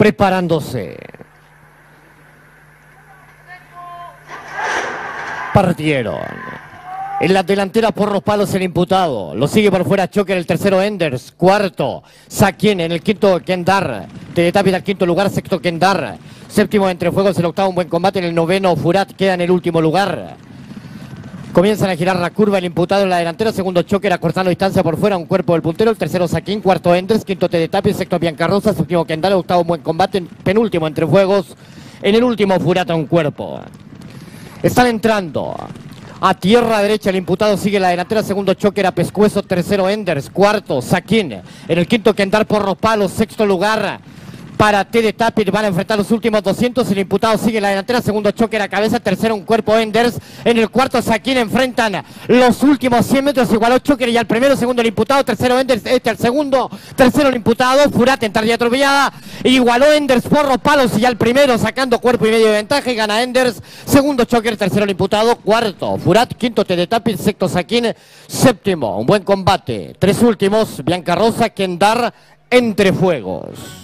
preparándose. Partieron. En la delantera por los palos el imputado. Lo sigue por fuera Choker, el tercero Enders. Cuarto Saquín, en el quinto Kendar. Teletapia al quinto lugar, sexto Kendar. Séptimo Entre Fuegos, el octavo Un Buen Combate. En el noveno Furat queda en el último lugar. Comienzan a girar la curva el imputado en la delantera. Segundo Choker acortando distancia por fuera. Un cuerpo del puntero. El tercero Saquín. Cuarto Enders. Quinto Teletapia. Sexto Biancarrosa. Séptimo Kendar. Octavo Un Buen Combate. Penúltimo Entre Fuegos. En el último Furat a un cuerpo. Están entrando. A tierra derecha el imputado sigue la delantera, segundo Choker a pescuezo, tercero Enders, cuarto Saquín, en el quinto Kendar por los palos, sexto lugar para Teletapia, van a enfrentar los últimos 200, el imputado sigue la delantera, segundo Choker a cabeza, tercero un cuerpo Enders, en el cuarto Saquín enfrentan los últimos 100 metros, igualó Choker y al primero, segundo el imputado, tercero Enders, al segundo, tercero el imputado, Furat en tardía atropellada, igualó Enders por los palos y al primero sacando cuerpo y medio de ventaja y gana Enders, segundo Choker, tercero el imputado, cuarto Furat, quinto Teletapia, sexto Saquín, séptimo Un Buen Combate, tres últimos Biancarrosa, Kendar, Entre Fuegos.